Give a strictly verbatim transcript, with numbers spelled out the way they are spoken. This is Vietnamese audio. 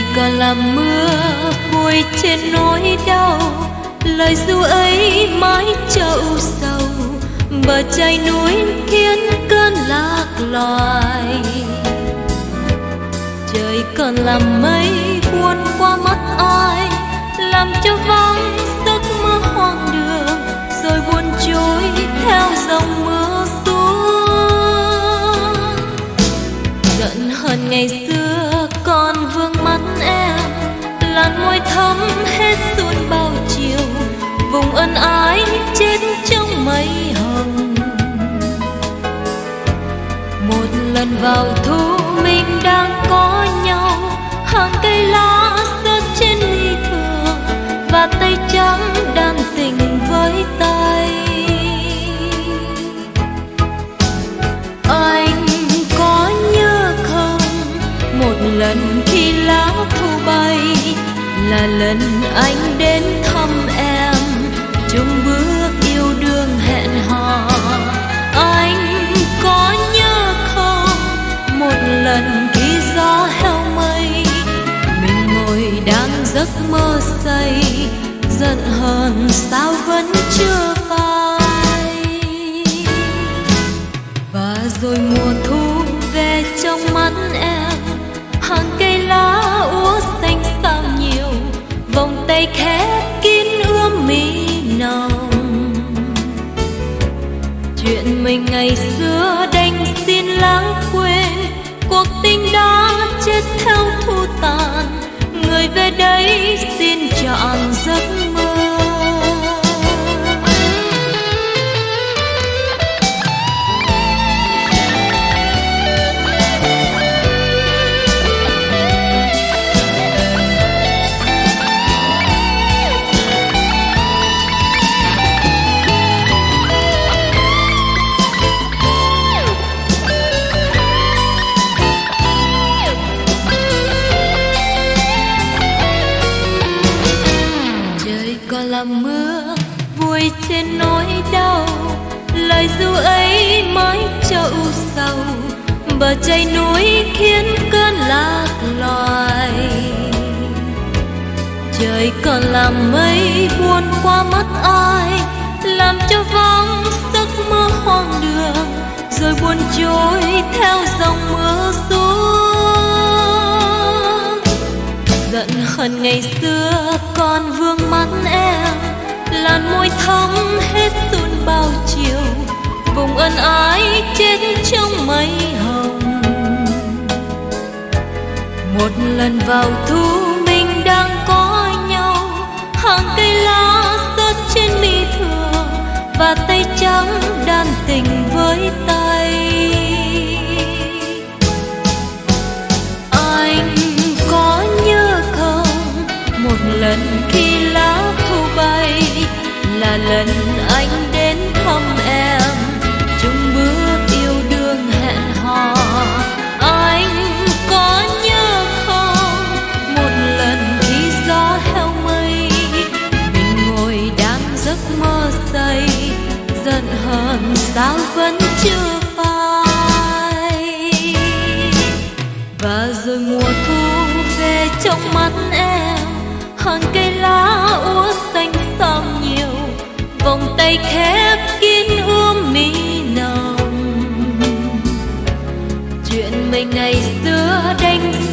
trời còn làm mưa vui trên nỗi đau, lời ru ấy mãi trâu sầu, bờ chai núi khiến cơn lạc loài. Trời còn làm mây buồn qua mắt ai, làm cho vắng giấc mơ hoang đường, rồi buồn trôi theo dòng mưa xuống. Giận hờn ngày xưa còn vương mắt em, làn môi thắm hết xuân bao chiều, vùng ân ái chết trong mây hồng. Một lần vào thu mình đang có nhau, hàng cây lá rớt trên ly thừa, và tay trắng đan tình với tay. Anh có nhớ không, một lần khi lá thu bay là lần anh đến thăm em, chung bước yêu đương hẹn hò. Anh có nhớ không, một lần khi gió heo mây, mình ngồi đang giấc mơ say, giận hờn sao vẫn chưa phai. Và rồi mùa thu về trong mắt em, hàng cây lá úa xanh sao nhiều, vòng tay khép kín ươm mi nồng. Chuyện mình ngày xưa đành xin lãng quên, cuộc tình đã chết theo thu tàn, người về đây xin trọn giấc mơ. Làm mưa vui trên nỗi đau, lời ru ấy mãi trâu sầu, bờ chai núi khiến cơn lạc loài. Trời còn làm mây buồn qua mắt ai, làm cho vắng giấc mơ hoang đường, rồi buồn trôi theo dòng mưa xuống. Giận hờn ngày xưa còn vương mắt em, làn môi thắm hết xuân bao chiều, vùng ân ái chết trong mây hồng. Một lần vào thu mình đang có nhau, hàng cây lá rớt trên mi thừa, và tay trắng đan tình với tay. Anh có nhớ không, một lần khi lá thu bay là lần anh đến thăm em, chung bước yêu đương hẹn hò. Anh có nhớ không, một lần khi gió heo mây, mình ngồi đang giấc mơ say, giận hờn sao vẫn chưa phai. Và rồi mùa thu về trong mắt em, hàng cây lá úa xanh sao nhiều, vòng tay khép kín ươm mi nồng. Chuyện mình ngày xưa đành